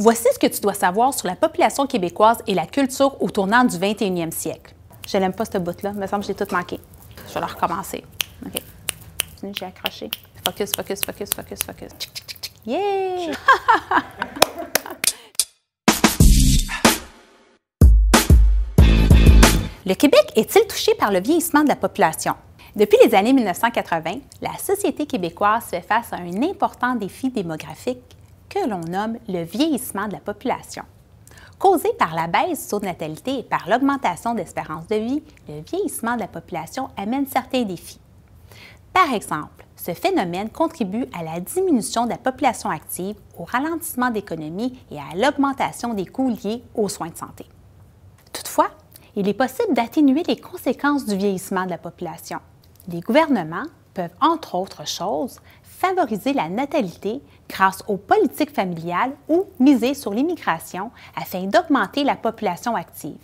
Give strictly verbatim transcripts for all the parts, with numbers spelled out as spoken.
Voici ce que tu dois savoir sur la population québécoise et la culture au tournant du vingt et unième siècle. Je n'aime pas ce bout-là, il me semble que j'ai tout manqué. Je vais le recommencer. OK. J'ai accroché. Focus, focus, focus, focus, focus. Tchic, tchic, tchic, tchic. Yeah! Le Québec est-il touché par le vieillissement de la population? Depuis les années mille neuf cent quatre-vingt, la société québécoise fait face à un important défi démographique que l'on nomme le vieillissement de la population. Causé par la baisse du taux de natalité et par l'augmentation d'espérance de vie, le vieillissement de la population amène certains défis. Par exemple, ce phénomène contribue à la diminution de la population active, au ralentissement de l'économie et à l'augmentation des coûts liés aux soins de santé. Toutefois, il est possible d'atténuer les conséquences du vieillissement de la population. Les gouvernements peuvent, entre autres choses, favoriser la natalité grâce aux politiques familiales ou miser sur l'immigration afin d'augmenter la population active.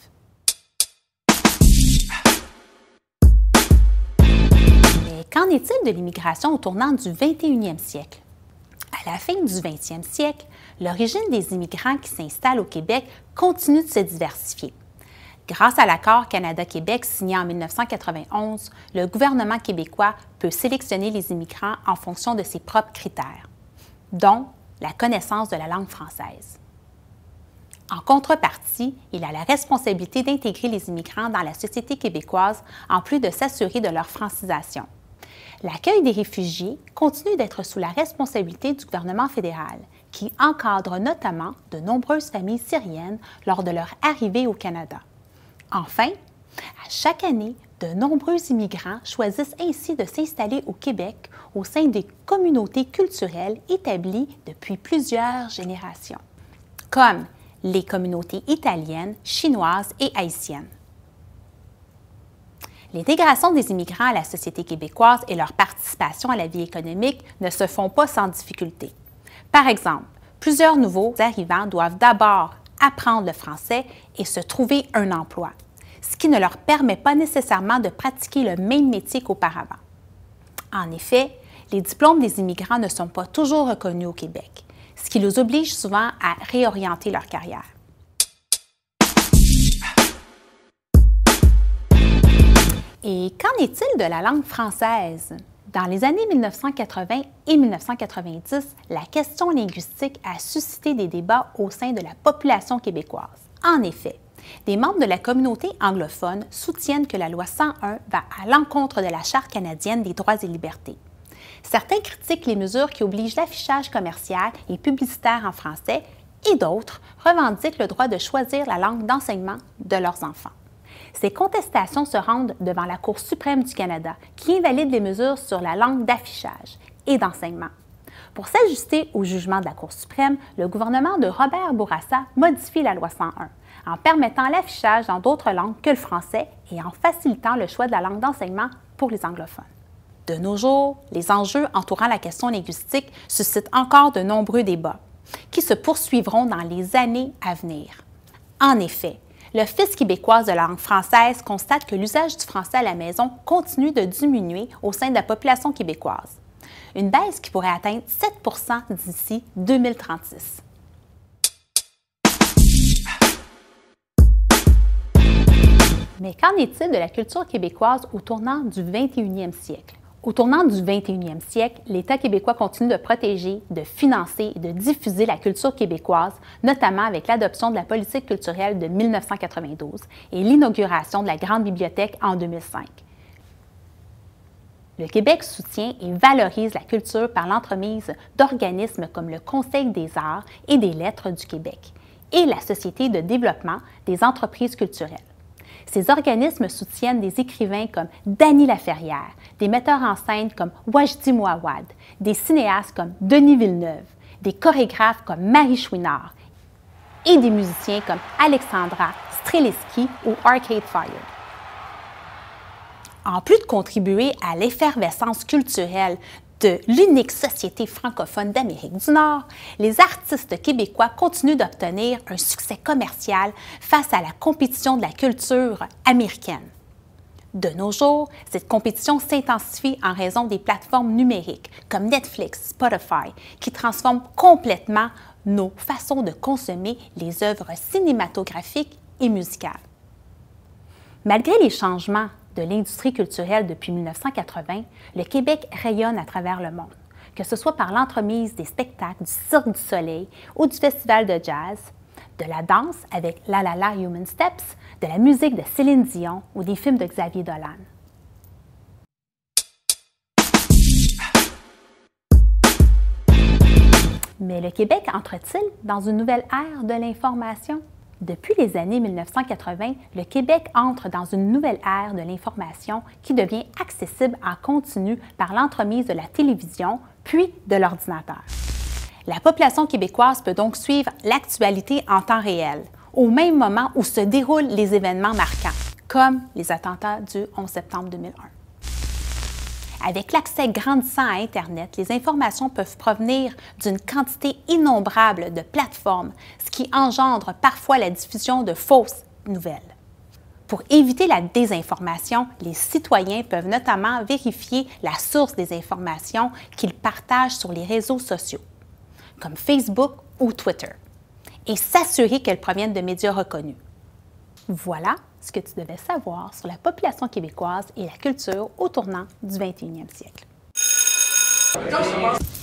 Mais qu'en est-il de l'immigration au tournant du vingt et unième siècle? À la fin du vingtième siècle, l'origine des immigrants qui s'installent au Québec continue de se diversifier. Grâce à l'accord Canada-Québec signé en mille neuf cent quatre-vingt-onze, le gouvernement québécois peut sélectionner les immigrants en fonction de ses propres critères, dont la connaissance de la langue française. En contrepartie, il a la responsabilité d'intégrer les immigrants dans la société québécoise en plus de s'assurer de leur francisation. L'accueil des réfugiés continue d'être sous la responsabilité du gouvernement fédéral, qui encadre notamment de nombreuses familles syriennes lors de leur arrivée au Canada. Enfin, à chaque année, de nombreux immigrants choisissent ainsi de s'installer au Québec au sein des communautés culturelles établies depuis plusieurs générations, comme les communautés italiennes, chinoises et haïtiennes. L'intégration des immigrants à la société québécoise et leur participation à la vie économique ne se font pas sans difficulté. Par exemple, plusieurs nouveaux arrivants doivent d'abord apprendre le français et se trouver un emploi, ce qui ne leur permet pas nécessairement de pratiquer le même métier qu'auparavant. En effet, les diplômes des immigrants ne sont pas toujours reconnus au Québec, ce qui les oblige souvent à réorienter leur carrière. Et qu'en est-il de la langue française? Dans les années mille neuf cent quatre-vingts et mille neuf cent quatre-vingt-dix, la question linguistique a suscité des débats au sein de la population québécoise. En effet, des membres de la communauté anglophone soutiennent que la loi cent un va à l'encontre de la Charte canadienne des droits et libertés. Certains critiquent les mesures qui obligent l'affichage commercial et publicitaire en français et d'autres revendiquent le droit de choisir la langue d'enseignement de leurs enfants. Ces contestations se rendent devant la Cour suprême du Canada, qui invalide les mesures sur la langue d'affichage et d'enseignement. Pour s'ajuster au jugement de la Cour suprême, le gouvernement de Robert Bourassa modifie la loi cent un, en permettant l'affichage dans d'autres langues que le français et en facilitant le choix de la langue d'enseignement pour les anglophones. De nos jours, les enjeux entourant la question linguistique suscitent encore de nombreux débats, qui se poursuivront dans les années à venir. En effet, l'Office québécois de la langue française constate que l'usage du français à la maison continue de diminuer au sein de la population québécoise, une baisse qui pourrait atteindre sept pour cent d'ici deux mille trente-six. Mais qu'en est-il de la culture québécoise au tournant du vingt et unième siècle? Au tournant du vingt et unième siècle, l'État québécois continue de protéger, de financer et de diffuser la culture québécoise, notamment avec l'adoption de la politique culturelle de mille neuf cent quatre-vingt-douze et l'inauguration de la Grande Bibliothèque en deux mille cinq. Le Québec soutient et valorise la culture par l'entremise d'organismes comme le Conseil des arts et des lettres du Québec et la Société de développement des entreprises culturelles. Ces organismes soutiennent des écrivains comme Dany Laferrière, des metteurs en scène comme Wajdi Mouawad, des cinéastes comme Denis Villeneuve, des chorégraphes comme Marie Chouinard et des musiciens comme Alexandra Streliski ou Arcade Fire. En plus de contribuer à l'effervescence culturelle de l'unique société francophone d'Amérique du Nord, les artistes québécois continuent d'obtenir un succès commercial face à la compétition de la culture américaine. De nos jours, cette compétition s'intensifie en raison des plateformes numériques comme Netflix, Spotify, qui transforment complètement nos façons de consommer les œuvres cinématographiques et musicales. Malgré les changements de l'industrie culturelle depuis mille neuf cent quatre-vingts, le Québec rayonne à travers le monde, que ce soit par l'entremise des spectacles du Cirque du Soleil ou du Festival de jazz, de la danse avec La La La Human Steps, de la musique de Céline Dion ou des films de Xavier Dolan. Mais le Québec entre-t-il dans une nouvelle ère de l'information? Depuis les années mille neuf cent quatre-vingts, le Québec entre dans une nouvelle ère de l'information qui devient accessible en continu par l'entremise de la télévision puis de l'ordinateur. La population québécoise peut donc suivre l'actualité en temps réel, au même moment où se déroulent les événements marquants, comme les attentats du onze septembre deux mille un. Avec l'accès grandissant à Internet, les informations peuvent provenir d'une quantité innombrable de plateformes, ce qui engendre parfois la diffusion de fausses nouvelles. Pour éviter la désinformation, les citoyens peuvent notamment vérifier la source des informations qu'ils partagent sur les réseaux sociaux, comme Facebook ou Twitter, et s'assurer qu'elles proviennent de médias reconnus. Voilà ce que tu devais savoir sur la population québécoise et la culture au tournant du vingt et unième siècle.